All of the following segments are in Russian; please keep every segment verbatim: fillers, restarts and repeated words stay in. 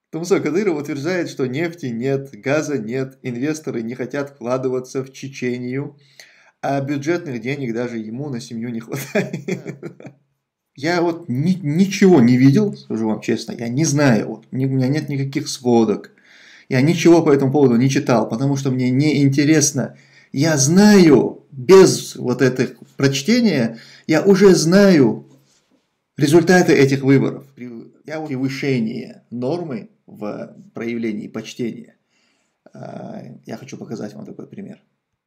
Тумсо Кадыров утверждает, что нефти нет, газа нет, инвесторы не хотят вкладываться в Чечению, а бюджетных денег даже ему на семью не хватает. Я вот ни, ничего не видел, скажу вам честно, я не знаю, вот, ни, у меня нет никаких сводок, я ничего по этому поводу не читал, потому что мне не интересно. Я знаю, без вот этих прочтения, я уже знаю результаты этих выборов. Я превышение нормы в проявлении почтения. Я хочу показать вам такой пример.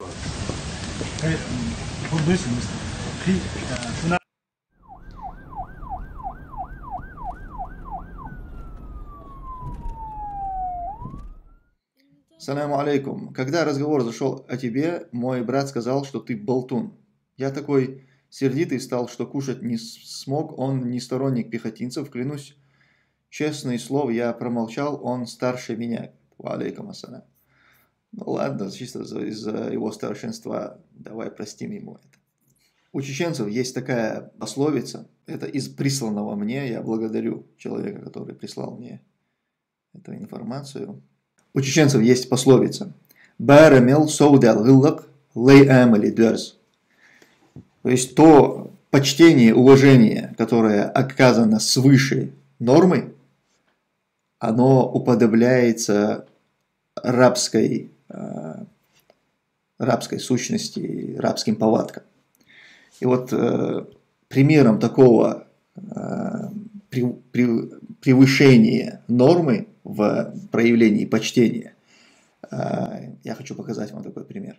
Саляму алейкум. Когда разговор зашел о тебе, мой брат сказал, что ты болтун. Я такой сердитый стал, что кушать не смог, он не сторонник пехотинцев, клянусь. Честное слово, я промолчал, он старше меня. Ва алейкум ассалям. Ну ладно, чисто из-за его старшинства, давай простим ему это. У чеченцев есть такая пословица, это из присланного мне, я благодарю человека, который прислал мне эту информацию. У чеченцев есть пословица «Барамел соудал гыллак лей амали дерз». То есть то почтение, уважение, которое оказано свыше нормы, оно уподобляется рабской, э, рабской сущности, рабским повадкам. И вот э, примером такого э, при, при, превышения нормы в проявлении почтения э, я хочу показать вам такой пример.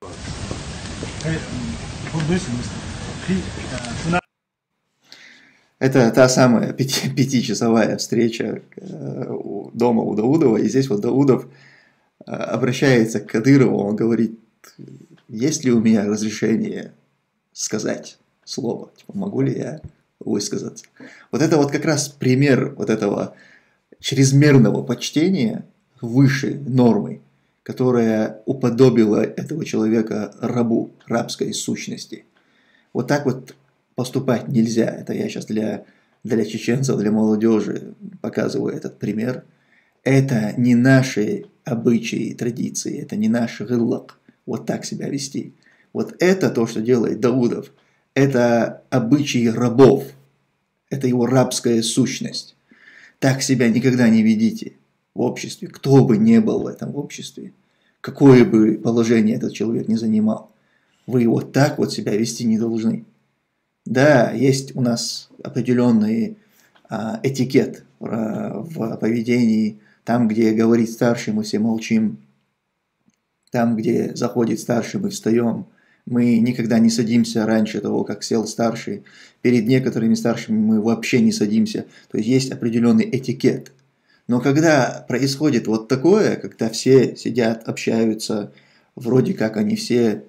Это та самая пяти, пятичасовая встреча э, у, дома у Даудова, и здесь вот Даудов э, обращается к Кадырову, он говорит, есть ли у меня разрешение сказать слово, типа, могу ли я высказаться. Вот это вот как раз пример вот этого чрезмерного почтения выше нормы, которая уподобила этого человека рабу, рабской сущности. Вот так вот поступать нельзя. Это я сейчас для, для чеченцев, для молодежи показываю этот пример. Это не наши обычаи и традиции, это не наш гыллак, вот так себя вести. Вот это то, что делает Даудов, это обычаи рабов, это его рабская сущность. Так себя никогда не ведите в обществе, кто бы ни был в этом обществе, какое бы положение этот человек ни занимал. Вы вот так вот себя вести не должны. Да, есть у нас определенный а, этикет а, в поведении. Там, где говорит старший, мы все молчим. Там, где заходит старший, мы встаем. Мы никогда не садимся раньше того, как сел старший. Перед некоторыми старшими мы вообще не садимся. То есть есть определенный этикет. Но когда происходит вот такое, когда все сидят, общаются, вроде как они все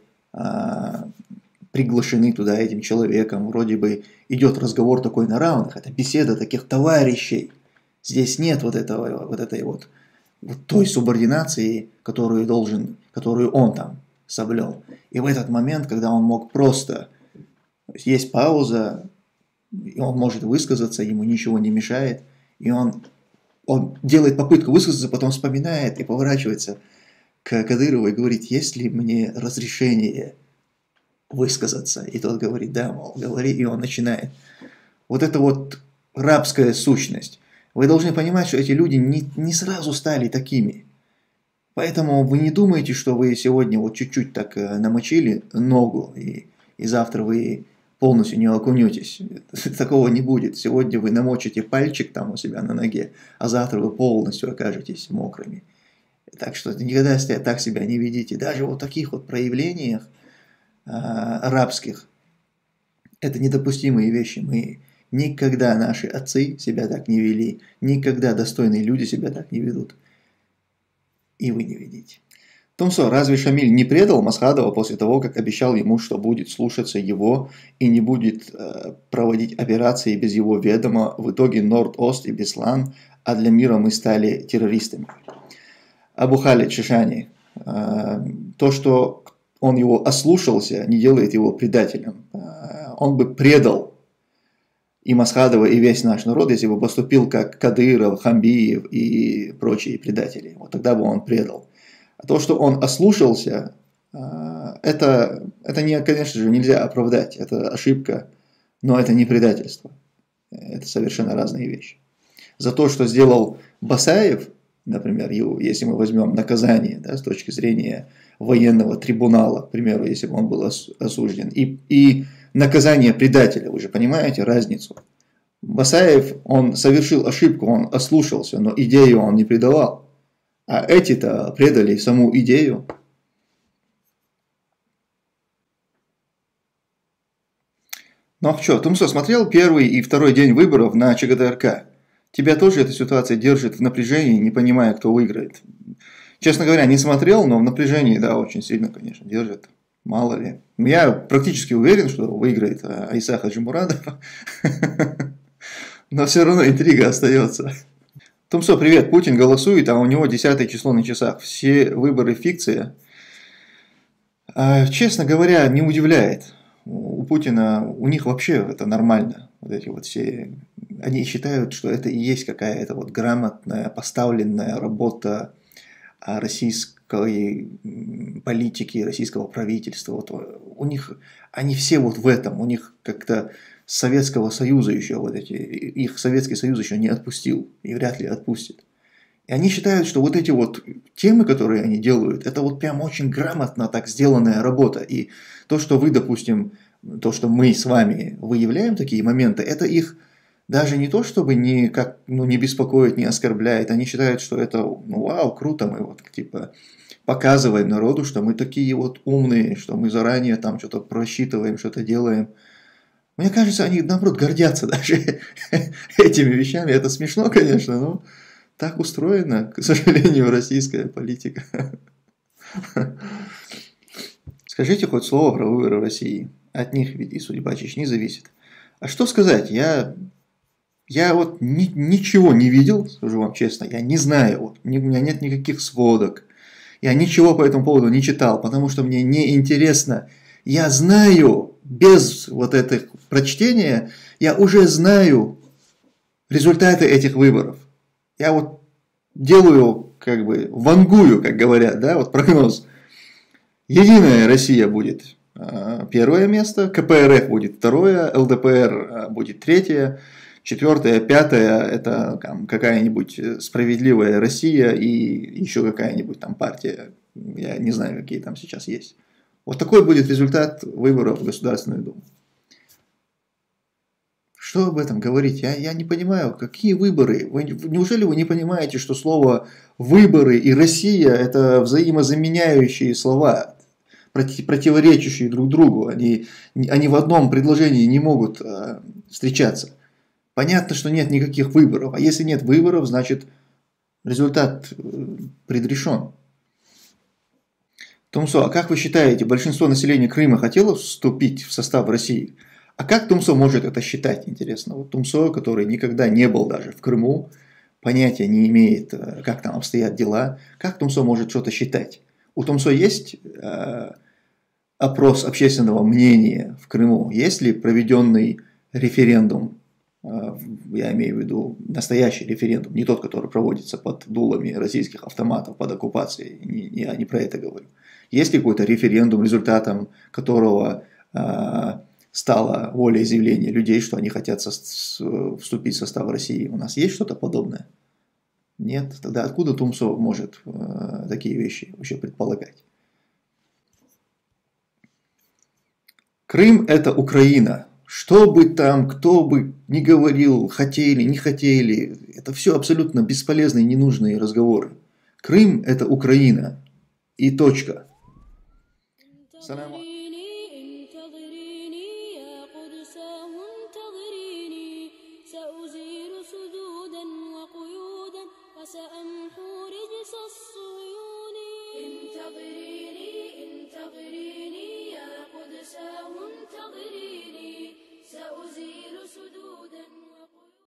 а, приглашены туда этим человеком, вроде бы идет разговор такой на равных, это беседа таких товарищей. Здесь нет вот, этого, вот этой вот, вот той субординации, которую, должен, которую он там соблюл. И в этот момент, когда он мог просто, есть пауза, и он может высказаться, ему ничего не мешает, и он, он делает попытку высказаться, потом вспоминает и поворачивается к Кадырову и говорит, есть ли мне разрешение высказаться? И тот говорит, да, мол, говори, и он начинает. Вот это вот рабская сущность. Вы должны понимать, что эти люди не, не сразу стали такими. Поэтому вы не думаете, что вы сегодня вот чуть-чуть так намочили ногу, и, и завтра вы полностью не окунетесь. Такого не будет. Сегодня вы намочите пальчик там у себя на ноге, а завтра вы полностью окажетесь мокрыми. Так что никогда так себя не ведите. Даже вот в таких вот проявлениях э, арабских, это недопустимые вещи. Мы никогда, наши отцы себя так не вели, никогда достойные люди себя так не ведут. И вы не видите. Тумсо, разве Шамиль не предал Масхадова после того, как обещал ему, что будет слушаться его и не будет э, проводить операции без его ведома? В итоге Норд-Ост и Беслан, а для мира мы стали террористами. Абу Халид Шишани, э, то, что он его ослушался, не делает его предателем. Э, он бы предал и Масхадова, и весь наш народ, если бы поступил как Кадыров, Хамбиев и прочие предатели. Вот тогда бы он предал. А то, что он ослушался, это, это не, конечно же, нельзя оправдать. Это ошибка, но это не предательство. Это совершенно разные вещи. За то, что сделал Басаев, например, если мы возьмем наказание, да, с точки зрения военного трибунала, к примеру, если бы он был осужден, и, и наказание предателя, вы же понимаете разницу. Басаев, он совершил ошибку, он ослушался, но идею он не предавал. А эти-то предали саму идею. Ну а что, Тумсо смотрел первый и второй день выборов на ЧГТРК? Тебя тоже эта ситуация держит в напряжении, не понимая, кто выиграет. Честно говоря, не смотрел, но в напряжении, да, очень сильно, конечно, держит. Мало ли. Я практически уверен, что выиграет Айса Хаджимурадов. Но все равно интрига остается. Тумсо, привет. Путин голосует, а у него десятое число на часах. Все выборы фикция. Честно говоря, не удивляет. У Путина, у них вообще это нормально. Вот эти вот все... Они считают, что это и есть какая-то вот грамотная, поставленная работа российской политики, российского правительства. Вот у них, они все вот в этом, у них как-то с Советского Союза еще вот эти, их Советский Союз еще не отпустил и вряд ли отпустит. И они считают, что вот эти вот темы, которые они делают, это вот прям очень грамотно так сделанная работа. И то, что вы, допустим, то, что мы с вами выявляем такие моменты, это их даже не то, чтобы не, как, ну, не беспокоит, не оскорбляет. Они считают, что это, ну, вау, круто, мы вот типа показываем народу, что мы такие вот умные, что мы заранее там что-то просчитываем, что-то делаем. Мне кажется, они, наоборот, гордятся даже этими вещами. Это смешно, конечно, но так устроена, к сожалению, российская политика. Скажите хоть слово про выборы в России. От них ведь и судьба Чечни зависит. А что сказать? Я, я вот ни, ничего не видел, скажу вам честно. Я не знаю. Вот, у меня нет никаких сводок. Я ничего по этому поводу не читал, потому что мне не интересно. Я знаю, без вот этих прочтения, я уже знаю результаты этих выборов. Я вот делаю, как бы, вангую, как говорят, да, вот прогноз. Единая Россия будет первое место, КПРФ будет второе, ЛДПР будет третье, четвертое, пятое – это там, какая-нибудь справедливая Россия и еще какая-нибудь там партия, я не знаю, какие там сейчас есть. Вот такой будет результат выборов в Государственную Думу. Что об этом говорить? Я, я не понимаю, какие выборы? Вы, неужели вы не понимаете, что слово «выборы» и «Россия» – это взаимозаменяющие слова, противоречащие друг другу? Они, они в одном предложении не могут э, встречаться. Понятно, что нет никаких выборов. А если нет выборов, значит результат э, предрешен. Тумсо, а как вы считаете, большинство населения Крыма хотело вступить в состав России? А как Тумсо может это считать, интересно? Вот Тумсо, который никогда не был даже в Крыму, понятия не имеет, как там обстоят дела, как Тумсо может что-то считать? У Тумсо есть э, опрос общественного мнения в Крыму? Есть ли проведенный референдум? Э, я имею в виду настоящий референдум, не тот, который проводится под дулами российских автоматов, под оккупацией. Не, я не про это говорю. Есть ли какой-то референдум, результатом которого э, стало волеизъявление людей, что они хотят со вступить в состав России? У нас есть что-то подобное? Нет? Тогда откуда Тумсо может э, такие вещи вообще предполагать? Крым – это Украина. Что бы там, кто бы ни говорил, хотели, не хотели, это все абсолютно бесполезные, ненужные разговоры. Крым – это Украина. И точка. Салам. سأمحو